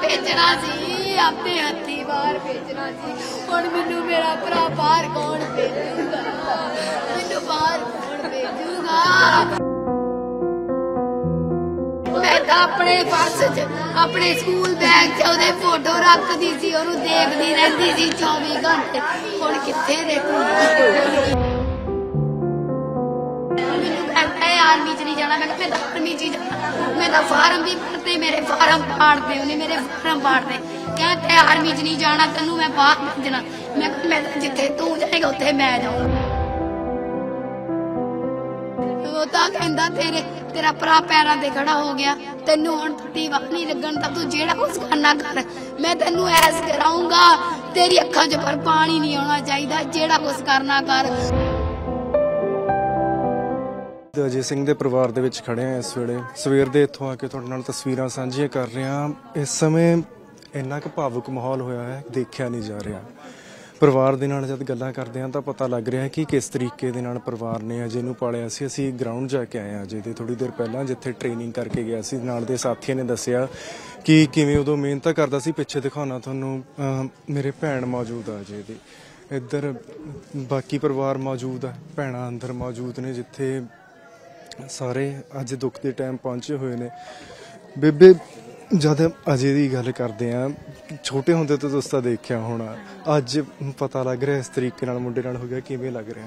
भेजना सी, अपने हथी बाहर भेजना सी। हुण मैनू मेरा भरा बाहर कौन भेजूगा, मैनू बाहर कौन भेजूगा। मैं तो अपने पर्स च अपने स्कूल बैग च ओहदे फोटो रखदी सी, ओनू देखदी रहिंदी सी 24 घंटे। हुण कित्थे देखूं। आर्मी च नहीं जाना, मैं आर्मी च जाना। मैं तो फार्म भी भरते, मेरे फार्म पाड़ते, उन्हें मेरे फार्म पाड़ते। कहते आर्मी च नहीं जाना, तेनू मैं बाहर भेजना। मैं जिथे तू जाएगा उत्थे मैं जाऊंगा। वो तो कहंदा तेरा भरा पैरां ते खड़ा हो गया, तेनू हुण दीवा नहीं लगन ता तू जेड़ा कुछ करना कर, मैं तेनू ऐस कराऊंगा। तेरी अखां च पर पानी नहीं आना चाहिए, जेड़ा कुछ करना कर। अजय सिंह ਦੇ ਪਰਿਵਾਰ ਦੇ ਵਿੱਚ ਖੜੇ ਆ ਇਸ ਵੇਲੇ। ਸਵੇਰ ਦੇ ਇੱਥੋਂ ਆ ਕੇ ਤੁਹਾਡੇ ਨਾਲ ਤਸਵੀਰਾਂ ਸਾਂਝੀਆਂ ਕਰ ਰਹੇ ਹਾਂ। ਇਸ ਸਮੇਂ ਇੰਨਾ ਕੁ ਭਾਵੁਕ ਮਾਹੌਲ ਹੋਇਆ ਹੈ, ਦੇਖਿਆ ਨਹੀਂ ਜਾ ਰਿਹਾ। ਪਰਿਵਾਰ ਦੇ ਨਾਲ ਜਦ ਗੱਲਾਂ ਕਰਦੇ ਹਾਂ ਤਾਂ ਪਤਾ ਲੱਗ ਰਿਹਾ ਕਿ ਕਿਸ ਤਰੀਕੇ ਦੇ ਨਾਲ ਪਰਿਵਾਰ ਨੇ ਅਜੇ ਨੂੰ ਪਾਲਿਆ ਸੀ। ਅਸੀਂ ਗਰਾਊਂਡ ਜਾ ਕੇ ਆਏ ਹਾਂ ਅਜੇ ਦੇ ਥੋੜ੍ਹੀ ਦੇਰ ਪਹਿਲਾਂ, ਜਿੱਥੇ ਟ੍ਰੇਨਿੰਗ ਕਰਕੇ ਗਿਆ ਸੀ। ਨਾਲ ਦੇ ਸਾਥੀਆਂ ਨੇ ਦੱਸਿਆ ਕਿ ਕਿਵੇਂ ਉਦੋਂ ਮਿਹਨਤ ਕਰਦਾ ਸੀ। ਪਿੱਛੇ ਦਿਖਾਉਣਾ ਤੁਹਾਨੂੰ, ਮੇਰੇ ਭੈਣ ਮੌਜੂਦ ਆ ਅਜੇ ਦੀ। ਇੱਧਰ ਬਾਕੀ ਪਰਿਵਾਰ ਮੌਜੂਦ ਹੈ, ਭੈਣਾਂ ਅੰਦਰ ਮੌਜੂਦ ਨੇ, ਜਿੱਥੇ ਸਾਰੇ ਅੱਜ ਦੁੱਖ ਦੇ ਟਾਈਮ ਪਹੁੰਚੇ ਹੋਏ ਨੇ। ਬੇਬੇ, ਜਦ ਅਜੇ ਦੀ ਗੱਲ ਕਰਦੇ ਆ, ਛੋਟੇ ਹੁੰਦੇ ਤੋਂ ਤੁਸੀਂ ਤਾਂ ਦੇਖਿਆ ਹੋਣਾ, ਅੱਜ ਪਤਾ ਲੱਗ ਰਿਹਾ ਇਸ ਤਰੀਕੇ ਨਾਲ ਮੁੰਡੇ ਨਾਲ ਹੋ ਗਿਆ, ਕਿਵੇਂ ਲੱਗ ਰਿਹਾ?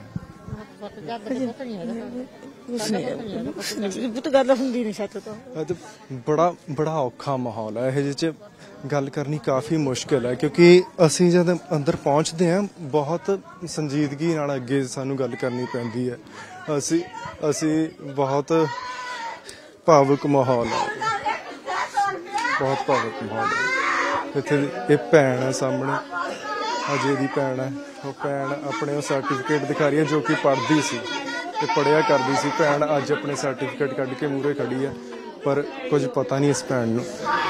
ਬੜਾ ਔਖਾ ਮਾਹੌਲ ਹੈ। ਇਹ ਜਿਹੇ 'ਚ ਗੱਲ ਕਰਨੀ ਕਾਫੀ ਮੁਸ਼ਕਿਲ ਹੈ, ਕਿਉਂਕਿ ਅਸੀਂ ਜਦ ਅੰਦਰ ਪਹੁੰਚਦੇ ਹਾਂ ਬਹੁਤ ਸੰਜੀਦਗੀ ਨਾਲ ਅੱਗੇ ਸਾਨੂੰ ਗੱਲ ਕਰਨੀ ਪੈਂਦੀ ਹੈ। ਅਸੀਂ ਬਹੁਤ ਭਾਵੁਕ ਮਾਹੌਲ ਹੈ, ਬਹੁਤ ਭਾਵੁਕ ਮਾਹੌਲ ਹੈ। ਇੱਥੇ ਇਹ ਭੈਣ ਹੈ ਸਾਹਮਣੇ, ਅਜੇ ਦੀ ਭੈਣ ਹੈ। ਉਹ ਭੈਣ ਆਪਣੇ ਉਹ ਸਰਟੀਫਿਕੇਟ ਦਿਖਾ ਰਹੀ ਹੈ ਜੋ ਕਿ ਪੜ੍ਹਦੀ ਸੀ ਤੇ ਪੜ੍ਹਿਆ ਕਰਦੀ ਸੀ। ਭੈਣ ਅੱਜ ਆਪਣੇ ਸਰਟੀਫਿਕੇਟ ਕੱਢ ਕੇ ਮੂਹਰੇ ਖੜੀ ਹੈ, ਪਰ ਕੁਝ ਪਤਾ ਨਹੀਂ ਇਸ ਭੈਣ ਨੂੰ।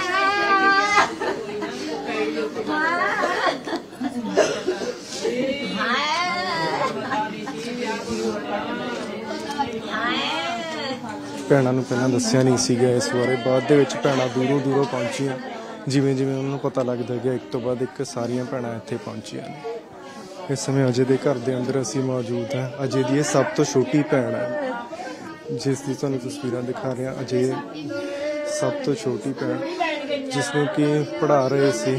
ਭੈਣਾਂ ਨੂੰ ਪਹਿਲਾਂ ਦੱਸਿਆ ਨਹੀਂ ਸੀਗਾ ਇਸ ਬਾਰੇ, ਬਾਅਦ ਦੇ ਵਿੱਚ ਭੈਣਾਂ ਦੂਰੋਂ ਪਹੁੰਚੀਆਂ। ਜਿਵੇਂ ਉਹਨਾਂ ਨੂੰ ਪਤਾ ਲੱਗਦਾ ਗਿਆ, ਇੱਕ ਤੋਂ ਬਾਅਦ ਇੱਕ ਸਾਰੀਆਂ ਭੈਣਾਂ ਇੱਥੇ ਪਹੁੰਚੀਆਂ ਨੇ। ਇਸ ਸਮੇਂ ਅਜੇ ਦੇ ਘਰ ਦੇ ਅੰਦਰ ਅਸੀਂ ਮੌਜੂਦ ਹਾਂ। ਅਜੇ ਦੀ ਇਹ ਸਭ ਤੋਂ ਛੋਟੀ ਭੈਣ ਹੈ, ਜਿਸ ਦੀ ਤੁਹਾਨੂੰ ਤਸਵੀਰਾਂ ਦਿਖਾ ਰਿਹਾ। ਅਜੇ ਸਭ ਤੋਂ ਛੋਟੀ ਭੈਣ, ਜਿਸ ਨੂੰ ਕਿ ਪੜ੍ਹਾ ਰਹੇ ਸੀ।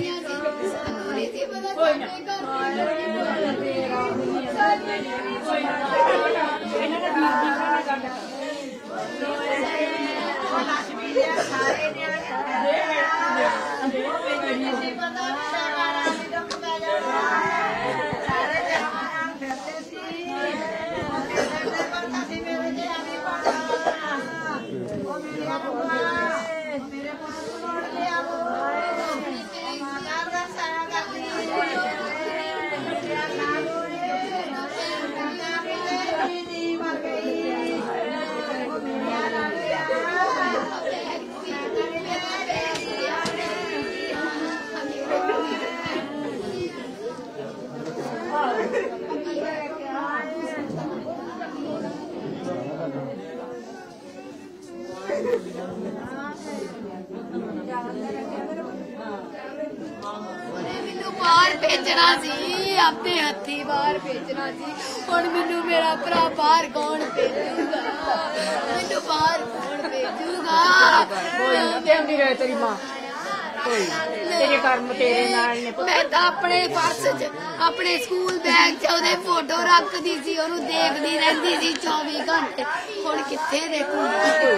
बाहर भेजना सी, अपने हथी बाहर भेजना सी। हुण मैनू मेरा भरा बाहर कौन भेजूगा, मैनू बाहर कौन भेजूगा। तेरी मां तेरे कर्म तेरे नाल ने। मैं तो अपने पर्स च अपने स्कूल बैग च ओहदे फोटो रखदी सी, ओनू देखदी रहिंदी सी 24 घंटे। हुण कित्थे देखूं,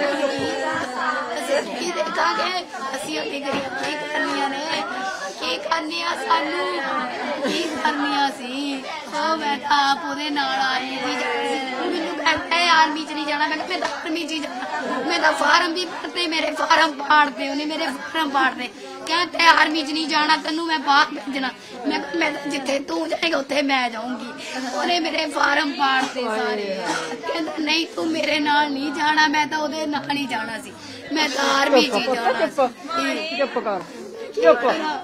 ਅਸੀਂ ਕੀ ਦੇਖਾਂਗੇ? ਅਸੀਂ अपनी गरीब की करनियां ने, की करनियां सानू की करनियां सी। मैं तो आप ਉਹਦੇ ਨਾਲ ਆਈ ਸੀ। ਮੈਨੂੰ कहता है आर्मी च नहीं जाना, मैं आर्मी च जाना। मैं तो फार्म भी भरते, मेरे फार्म पाड़ते, उन्हें मेरे फार्म पाड़ते। कहते आर्मी च नहीं जाना, तेनू मैं बाहर भेजना। मैं जिथे तू जाएगा उत्थे मैं जाऊंगी। उन्हें मेरे फार्म पाड़ते सारे। कहता नहीं तू मेरे नाल नहीं जाना, मैं तो ਉਹਦੇ ਨਾਲ ही जाना सी। मैं तो आर्मी च जाना। चुप कर, चुप।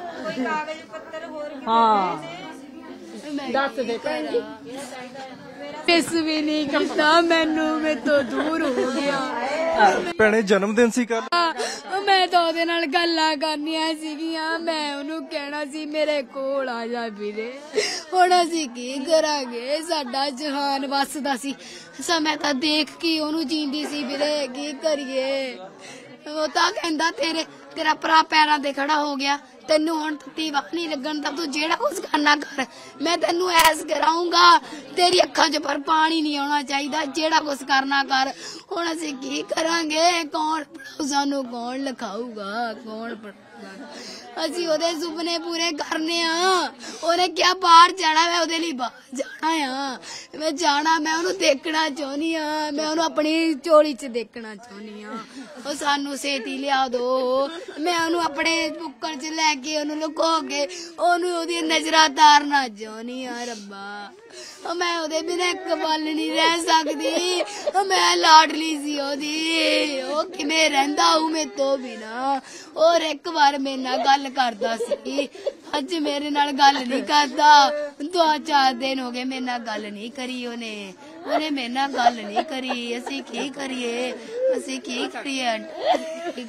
हाँ दस दे किस भी नहीं करता, मैनू मैं तो दूर हो गया। ਭੈਣੇ ਜਨਮ ਦਿਨ ਸੀ ਕੱਲ? ਮੈਂ ਤਾਂ ਉਹਦੇ ਨਾਲ ਗੱਲਾਂ ਕਰਨੀਆਂ ਸੀਗੀਆਂ, ਮੈਂ ਉਹਨੂੰ ਕਹਿਣਾ ਸੀ ਮੇਰੇ ਕੋਲ ਆ ਜਾ ਵੀਰੇ। ਹੁਣ ਅਸੀਂ ਕੀ ਕਰਾਂਗੇ, ਸਾਡਾ ਜਹਾਨ ਵੱਸਦਾ ਸੀ, ਮੈਂ ਤਾਂ ਦੇਖ ਕੇ ਉਹਨੂੰ ਜੀਂਦੀ ਸੀ ਵੀਰੇ, ਕੀ ਕਰੀਏ। ਉਹ ਤਾਂ ਕਹਿੰਦਾ ਤੇਰਾ ਭਰਾ ਪੈਰਾਂ ਤੇ ਖੜਾ ਹੋ ਗਿਆ, ਤੈਨੂੰ ਹੁਣ ਤੱਤੀ ਵਾਹ ਨਹੀਂ ਲੱਗਣ ਤਾਂ ਤੂੰ ਜਿਹੜਾ ਕੁਝ ਕਰਨਾ ਕਰ, ਮੈਂ ਤੈਨੂੰ ਐਸ ਕਰਾਉਂਗਾ, ਤੇਰੀ ਅੱਖਾਂ 'ਚ ਪਰ ਪਾਣੀ ਨਹੀਂ ਆਉਣਾ ਚਾਹੀਦਾ, ਜਿਹੜਾ ਕੁਝ ਕਰਨਾ ਕਰ। ਹੁਣ ਅਸੀਂ ਕੀ ਕਰਾਂਗੇ, ਕੌਣ ਪੜਾਊ ਸਾਨੂੰ, ਕੌਣ ਲਿਖਾਊਗਾ, ਕੌਣ ਪੜਾਊਗਾ। ਅਸੀਂ ਉਹਦੇ ਸੁਪਨੇ ਪੂਰੇ ਕਰਨੇ ਆ। ਉਹਨੇ ਕਿਹਾ ਬਾਹਰ ਜਾਣਾ, ਮੈਂ ਉਹਦੇ ਲਈ ਬਾਹਰ ਜਾਣਾ ਆ, ਮੈਂ ਜਾਣਾ, ਮੈਂ ਉਹਨੂੰ ਦੇਖਣਾ ਚਾਹੁੰਦੀ ਆ, ਮੈਂ ਉਹਨੂੰ ਆਪਣੀ ਝੋਲੀ 'ਚ ਦੇਖਣਾ ਚਾਹੁੰਦੀ ਆ। ਉਹ ਸਾਨੂੰ ਛੇਤੀ ਲਿਆ ਦੋ, ਮੈਂ ਉਹਨੂੰ ਆਪਣੇ ਬੁੱਕਲ 'ਚ ਲੈ ਕੇ ਉਹਨੂੰ ਲੁਕੋ ਕੇ ਉਹਨੂੰ ਉਹਦੀ ਨਜ਼ਰਾਂ ਤਾਰਨਾ ਚਾਹੁੰਦੀ ਆ। ਰੱਬਾ ਮੈਂ ਉਹਦੇ ਬਿਨਾਂ ਇੱਕ ਪਲ ਨਹੀਂ ਰਹਿ ਸਕਦੀ, ਮੈਂ ਲਾਡਲੀ ਸੀ ਉਹਦੀ, ਉਹ ਕਿਵੇਂ ਰਹਿੰਦਾ ਹੂੰ ਮੇਰੇ ਤੋਂ ਬਿਨਾ। ਔਰ ਇੱਕ ਵਾਰ ਮੇਰੇ ਨਾਲ ਗੱਲ ਕਰਦਾ ਸੀ, ਅੱਜ ਮੇਰੇ ਨਾਲ ਗੱਲ ਨਹੀਂ ਕਰਦਾ, 2-4 ਦਿਨ ਹੋ ਗਏ ਮੇਰੇ ਨਾਲ ਗੱਲ ਨਹੀਂ ਕਰੀ ਉਹਨੇ ਮੇਰੇ ਨਾਲ ਗੱਲ ਨਹੀਂ ਕਰੀ। ਅਸੀਂ ਕੀ ਕਰੀਏ, ਅਸੀਂ ਕੀ ਕਰੀਏ, ਕੀ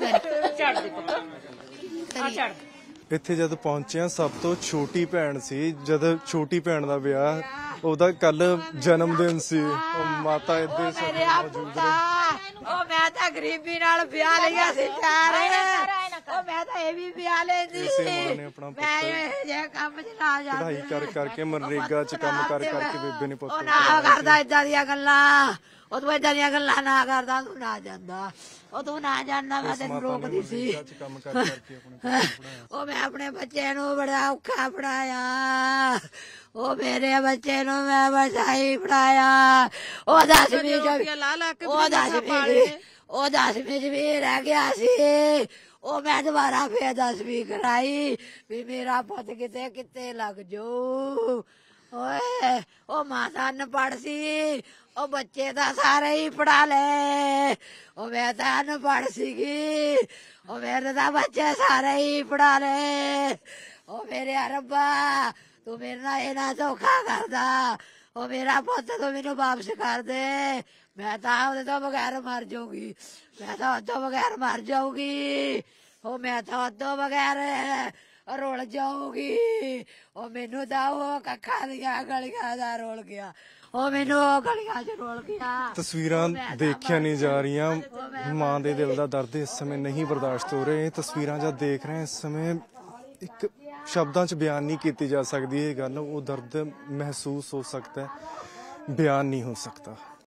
ਕਰੀਏ। ਇੱਥੇ ਜਦ ਪਹੁੰਚਿਆ ਸਭ ਤੋਂ ਛੋਟੀ ਭੈਣ ਸੀ, ਜਦ ਛੋਟੀ ਭੈਣ ਦਾ ਵਿਆਹ, ਉਹਦਾ ਕੱਲ ਜਨਮ ਦਿਨ ਸੀ। ਉਹ ਮਾਤਾ ਇੱਥੇ ਮੌਜੂਦ ਰਹੀ। ਉਹ ਮੈਂ ਤਾਂ ਗਰੀਬੀ ਨਾਲ ਵਿਆਹ ਲਿਆ ਸੀ ਪਿਆਰ, ਉਹ ਮੈਂ ਤਾਂ ਇਹ ਵੀ ਵਿਆਹ ਲੈਂਦੀ ਇਸੇ ਸੀ, ਮਾਂ ਨੇ ਆਪਣਾ ਮੈਂ ਇਹ ਜੇ ਕੰਮ ਚ ਨਾ ਜਾਂਦੀ, ਪੜ੍ਹਾਈ ਕਰ ਕਰਕੇ ਮਨਰੇਗਾ 'ਚ ਕੰਮ ਕਰ ਕਰਕੇ ਬੇਬੇ ਨੇ ਪੁੱਤ ਉਹ ਨਾ ਕਰਦਾ ਏਦਾਂ ਦੀਆਂ ਗੱਲਾਂ, ਉਹ ਤੂੰ ਏਦਾਂ ਦੀਆਂ ਗੱਲਾਂ ਨਾ ਕਰਦਾ, ਤੂੰ ਨਾ ਜਾਂਦਾ, ਉਹ ਤੂੰ ਨਾ ਜਾਂਦਾ, ਮੈਂ ਤੈਨੂੰ ਰੋਕਦੀ ਸੀ। ਕੰਮ ਕਰ ਕਰਕੇ ਆਪਣੇ ਉਹ ਮੈਂ ਆਪਣੇ ਬੱਚੇ ਨੂੰ ਬੜਾ ਔਖਾ ਪੜਾਇਆ, ਉਹ ਮੇਰੇ ਬੱਚੇ ਨੂੰ ਮੈਂ ਬਚਾਈ ਪੜਾਇਆ, ਉਹ 10ਵੀਂ ਚ ਵੀ ਰਹਿ ਗਿਆ ਸੀ, ਉਹ ਮੈਂ ਦੁਬਾਰਾ ਫੇਰ 10ਵੀਂ ਕਰਾਈ ਵੀ ਮੇਰਾ ਪੁੱਤ ਕਿਤੇ ਲੱਗ ਜਾਊ। ਓਏ ਉਹ ਮਾਤਾ ਅਨਪੜ੍ਹ ਸੀ, ਉਹ ਬੱਚੇ ਤਾਂ ਸਾਰੇ ਹੀ ਪੜਾ ਲੈ, ਉਹ ਮੈਂ ਤਾਂ ਅਨਪੜ੍ਹ ਸੀਗੀ, ਉਹ ਮੇਰੇ ਤਾਂ ਬੱਚੇ ਸਾਰੇ ਹੀ ਪੜਾ ਲੈ। ਉਹ ਮੇਰੇ ਰੱਬਾ ਤੂੰ ਮੇਰੇ ਨਾਲ ਇਹਨਾਂ ਧੋਖਾ ਕਰਦਾ, ਉਹ ਮੇਰਾ ਪੁੱਤ ਤੂੰ ਮੈਨੂੰ ਵਾਪਸ ਕਰ ਦੇ, ਮੈਂ ਤਾਂ ਉਹਦੇ ਤੋਂ ਬਗੈਰ ਮਰ ਜਾਊਗੀ, ਮੈਂ ਤਾਂ ਉਹਦੇ ਤੋਂ ਬਗੈਰ ਮਰ ਜਾਊਗੀ, ਉਹ ਮੈਂ ਤਾਂ ਉਹਦੇ ਤੋਂ ਬਗੈਰ ਰੁਲ ਜਾਊਗੀ। ਉਹ ਮੈਨੂੰ ਤਾਂ ਉਹ ਕੱਖਾਂ ਦੀਆਂ ਗਲੀਆਂ ਦਾ ਰੁਲ ਗਿਆ, ਉਹ ਮੈਨੂੰ ਉਹ ਗਲੀਆਂ 'ਚ ਰੁਲ ਗਿਆ। ਤਸਵੀਰਾਂ ਦੇਖੀਆਂ ਨਹੀਂ ਜਾ ਰਹੀਆਂ, ਮਾਂ ਦੇ ਦਿਲ ਦਾ ਦਰਦ ਇਸ ਸਮੇਂ ਨਹੀਂ ਬਰਦਾਸ਼ਤ ਹੋ ਰਿਹਾ। ਇਹ ਤਸਵੀਰਾਂ ਜਦ ਦੇਖ ਰਹੇ ਇਸ ਸਮੇਂ ਇੱਕ ਸ਼ਬਦਾਂ 'ਚ ਬਿਆਨ ਨਹੀਂ ਕੀਤੀ ਜਾ ਸਕਦੀ ਇਹ ਗੱਲ, ਉਹ ਦਰਦ ਮਹਿਸੂਸ ਹੋ ਸਕਦਾ ਹੈ, ਬਿਆਨ ਨਹੀਂ ਹੋ ਸਕਦਾ।